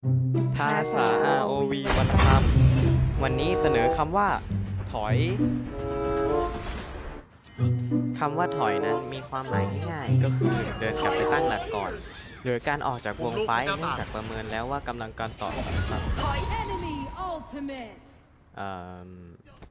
ภาษา ROV วรรณคำวันนี้เสนอคำว่า ถอยคำว่าถอยนั้นมีความหมายง่ายๆก็คือเดินกลับไปตั้งหลักก่อนหรือการออกจากวงไฟท์เนื่องจากประเมินแล้วว่ากำลังการต่อครับ Enemy ultimate.